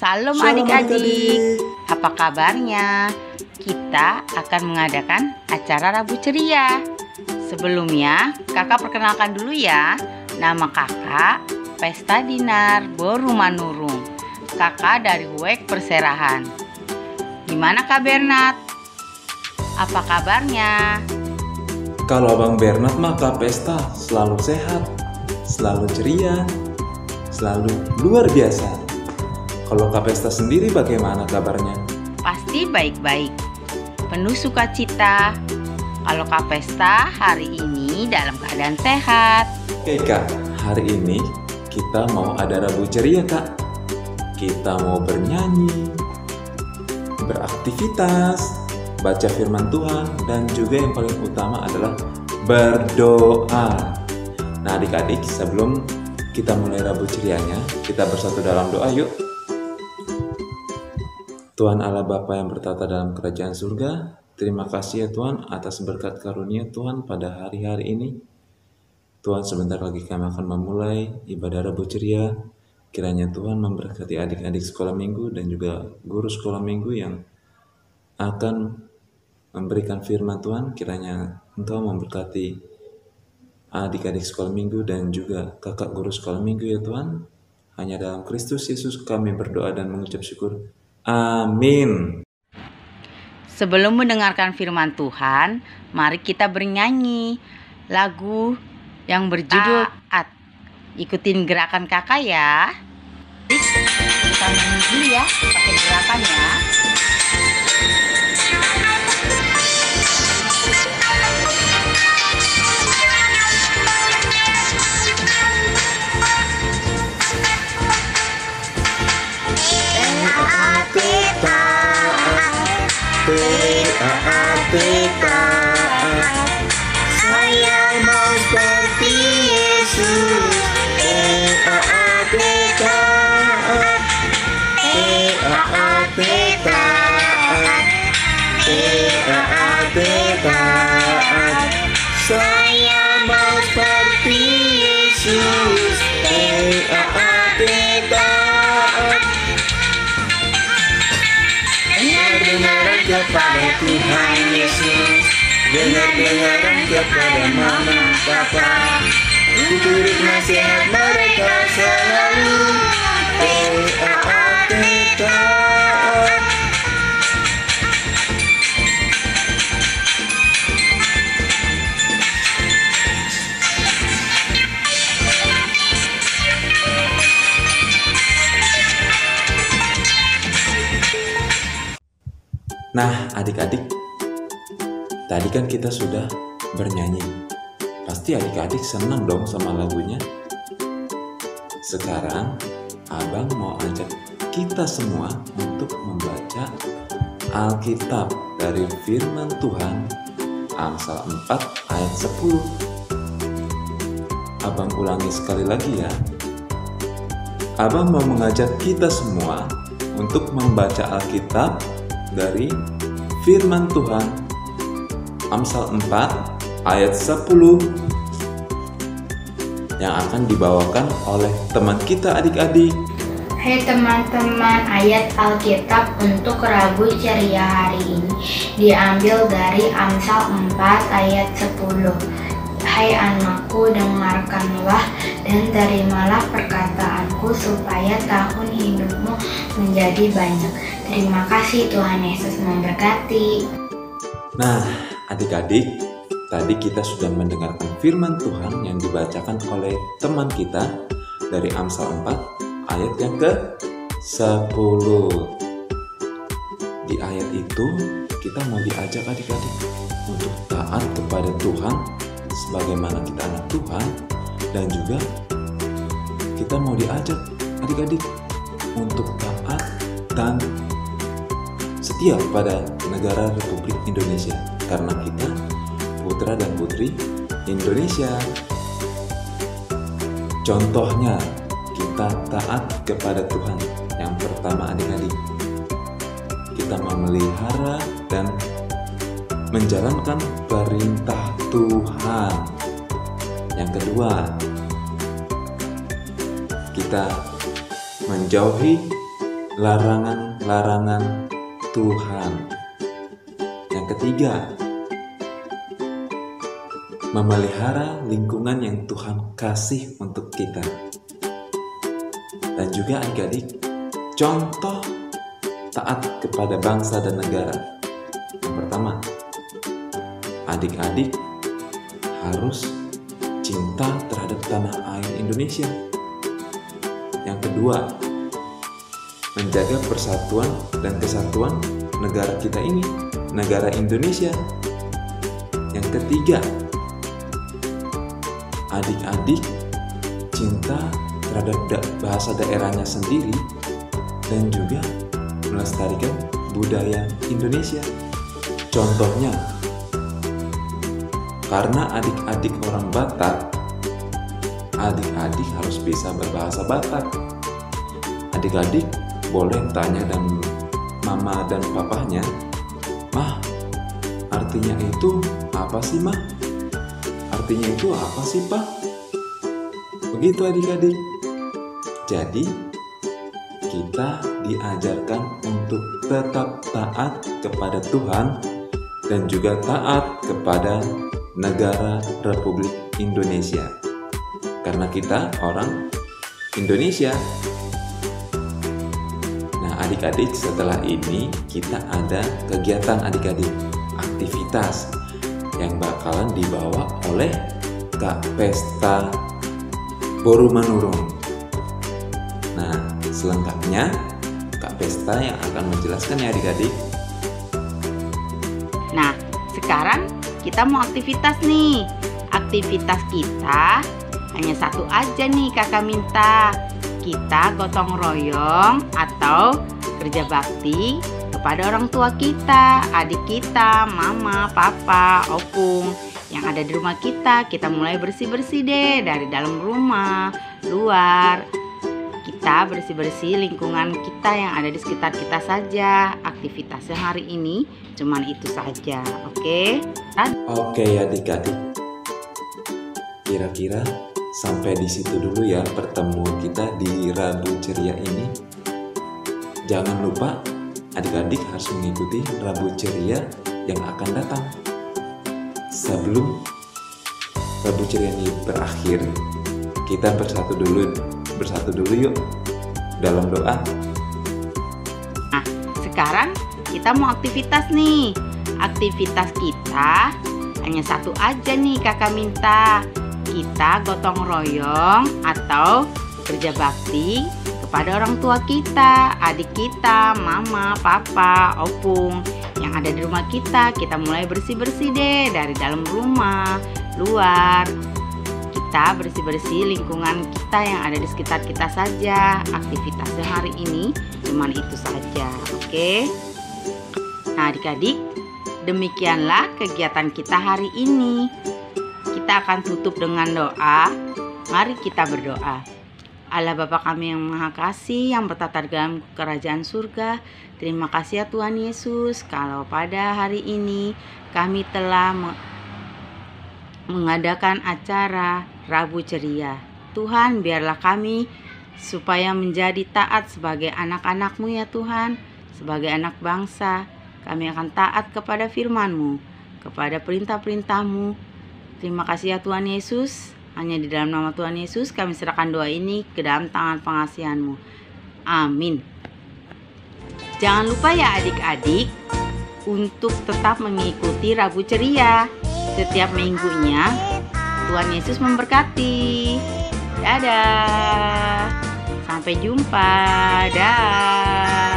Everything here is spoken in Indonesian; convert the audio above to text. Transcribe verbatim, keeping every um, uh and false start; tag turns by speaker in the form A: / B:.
A: Salam
B: Shalom
A: adik-adik,
B: adik-adik.
A: apa kabarnya? Kita akan mengadakan acara Rabu Ceria. Sebelumnya, kakak perkenalkan dulu ya. Nama kakak Pesta Dinar Borumanurung. Kakak dari W E K Perserahan. Gimana Kak Bernat? Apa kabarnya?
B: Kalau Abang Bernat mah Kak Pesta selalu sehat, selalu ceria, selalu luar biasa. Kalau Kak Pesta sendiri bagaimana kabarnya?
A: Pasti baik-baik, penuh sukacita. Kalau Kak Pesta hari ini dalam keadaan sehat.
B: Oke Kak, hari ini kita mau ada Rabu Ceria Kak. Kita mau bernyanyi, beraktivitas, baca firman Tuhan, dan juga yang paling utama adalah berdoa. Nah adik-adik, sebelum kita mulai Rabu Cerianya, kita bersatu dalam doa yuk. Tuhan Allah Bapa yang bertata dalam kerajaan surga, terima kasih ya Tuhan atas berkat karunia Tuhan pada hari-hari ini. Tuhan, sebentar lagi kami akan memulai ibadah Rabu Ceria. Kiranya Tuhan memberkati adik-adik sekolah minggu dan juga guru sekolah minggu yang akan memberikan firman Tuhan. Kiranya Engkau memberkati adik-adik sekolah minggu dan juga kakak guru sekolah minggu ya Tuhan. Hanya dalam Kristus Yesus kami berdoa dan mengucap syukur. Amin.
A: Sebelum mendengarkan firman Tuhan, mari kita bernyanyi lagu yang berjudul Taat. Ikutin gerakan kakak ya. Kita nyanyi dulu ya, pakai gerakannya.
C: Saya mau seperti Yesus. Taat, taat, taat, taat, taat. Saya mau seperti Yesus. Taat, taat. Dengar-dengaran kepada Tuhan Yesus, dengar-dengaran kepada mama papa, turut nasihat mereka selalu. Taat, taat.
B: Nah adik-adik, tadi kan kita sudah bernyanyi. Pasti adik-adik senang dong sama lagunya. Sekarang Abang mau ajak kita semua untuk membaca Alkitab dari firman Tuhan Amsal empat ayat sepuluh. Abang ulangi sekali lagi ya. Abang mau mengajak kita semua untuk membaca Alkitab dari firman Tuhan Amsal empat ayat sepuluh yang akan dibawakan oleh teman kita adik-adik.
D: Hai teman-teman, ayat Alkitab untuk Rabu Ceria hari ini diambil dari Amsal empat ayat sepuluh. Hai anakku, dengarkanlah dan terimalah perkataanku supaya tahun hidupmu menjadi banyak. Terima kasih, Tuhan Yesus memberkati.
B: Nah, adik-adik, tadi kita sudah mendengarkan firman Tuhan yang dibacakan oleh teman kita dari Amsal empat ayat yang ke sepuluh. Di ayat itu kita mau diajak adik-adik untuk taat kepada Tuhan sebagaimana kita anak Tuhan, dan juga kita mau diajak adik-adik untuk taat dan setia pada negara Republik Indonesia karena kita putra dan putri Indonesia. Contohnya kita taat kepada Tuhan. Yang pertama adik-adik, kita memelihara dan menjalankan perintah Tuhan. Yang kedua, kita menjauhi larangan-larangan Tuhan. Yang ketiga, memelihara lingkungan yang Tuhan kasih untuk kita. Dan juga adik-adik, contoh taat kepada bangsa dan negara. Yang pertama, adik-adik harus cinta terhadap tanah air Indonesia. Yang kedua, menjaga persatuan dan kesatuan negara kita ini, negara Indonesia. Yang ketiga, adik-adik cinta terhadap da- bahasa daerahnya sendiri dan juga melestarikan budaya Indonesia. Contohnya, karena adik-adik orang Batak, adik-adik harus bisa berbahasa Batak. Adik-adik boleh tanya dan mama dan papahnya, "Mah, artinya itu apa sih, Mah? Artinya itu apa sih, Pak?" Begitu adik-adik. Jadi, kita diajarkan untuk tetap taat kepada Tuhan dan juga taat kepada negara Republik Indonesia. Karena kita orang Indonesia. Nah, adik-adik, setelah ini kita ada kegiatan adik-adik, aktivitas yang bakalan dibawa oleh Kak Pesta Borumanurung. Nah, selengkapnya Kak Pesta yang akan menjelaskan ya adik-adik.
A: Nah, sekarang kita mau aktivitas nih. Aktivitas kita hanya satu aja nih kakak minta. Kita gotong royong atau kerja bakti kepada orang tua kita, adik kita, mama, papa, opung yang ada di rumah kita. Kita mulai bersih-bersih deh dari dalam rumah, luar. Kita bersih-bersih lingkungan kita yang ada di sekitar kita saja. Aktivitasnya hari ini cuman itu saja, oke?
B: Oke adik-adik, kira-kira sampai di situ dulu ya pertemuan kita di Rabu Ceria ini. Jangan lupa adik-adik harus mengikuti Rabu Ceria yang akan datang. Sebelum Rabu Ceria ini berakhir, kita bersatu dulu, bersatu dulu yuk dalam doa.
A: Nah, sekarang kita mau aktivitas nih. Aktivitas kita hanya satu aja nih kakak minta. Kita gotong royong atau kerja bakti kepada orang tua kita, adik kita, mama, papa, opung yang ada di rumah kita. Kita mulai bersih-bersih deh dari dalam rumah, luar. Kita bersih-bersih lingkungan kita yang ada di sekitar kita saja. Aktivitasnya hari ini cuman itu saja, oke? Nah adik-adik, demikianlah kegiatan kita hari ini. Kita akan tutup dengan doa. Mari kita berdoa. Allah Bapa kami yang Maha Kasih, yang bertata dalam kerajaan surga, terima kasih ya Tuhan Yesus, kalau pada hari ini kami telah mengadakan acara Rabu Ceria. Tuhan, biarlah kami supaya menjadi taat sebagai anak-anak-Mu ya Tuhan, sebagai anak bangsa. Kami akan taat kepada firman-Mu, kepada perintah-perintah-Mu. Terima kasih ya Tuhan Yesus. Hanya di dalam nama Tuhan Yesus kami serahkan doa ini ke dalam tangan pengasihan-Mu. Amin. Jangan lupa ya adik-adik untuk tetap mengikuti Rabu Ceria setiap minggunya. Tuhan Yesus memberkati. Dadah. Sampai jumpa. Dah.